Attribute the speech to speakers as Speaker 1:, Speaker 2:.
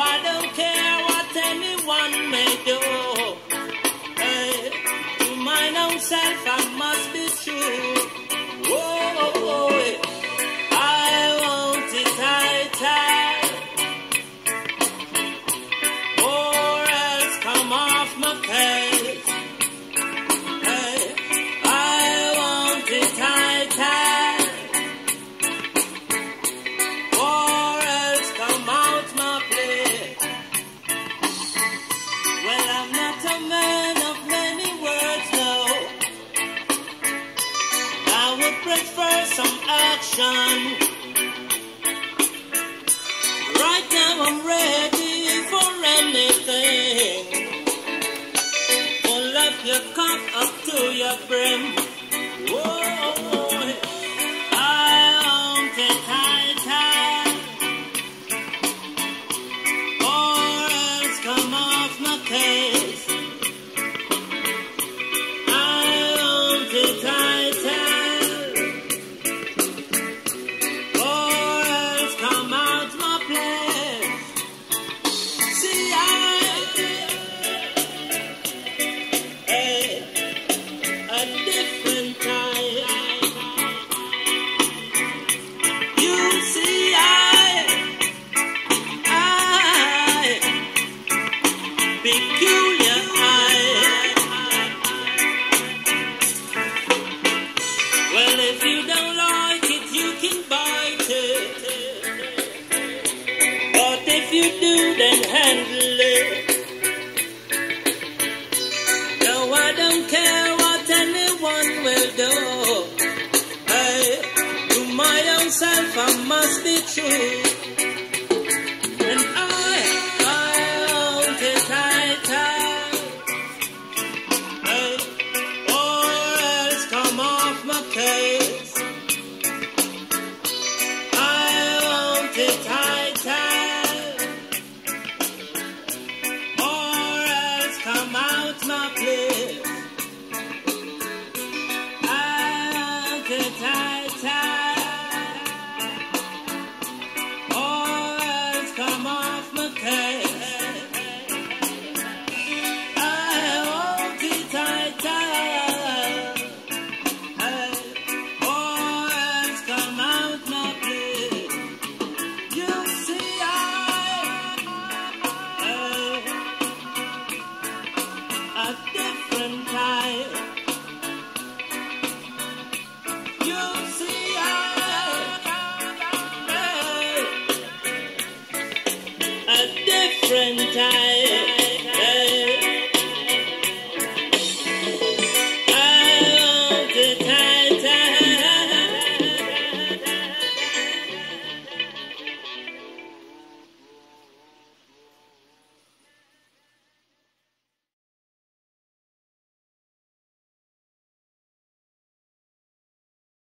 Speaker 1: I don't care what anyone may do. Hey, to mine own self I must be true. Whoa, I want it tight, or else come off my case. Hey, I want it tight, or else come out my place. Well, I'm not a man of many words, no. I would prefer some action. Right now I'm ready for anything. Full up your cup up to your brim. Whoa, I want it tight, or else come off my case. I want it tight, or else come out my place. See, a different type. You see, peculiar Well, if you don't like it, you can bite it. But if you do, then handle it. No, I don't care what anyone will do. Hey, to my own self I must be true. And I want it tight, hey, or else come off my case. I want it tight, or else come out my place. I want it tight, or else come off my case. I want it tight, or else come out my place. You see, a different type. You see, a different type.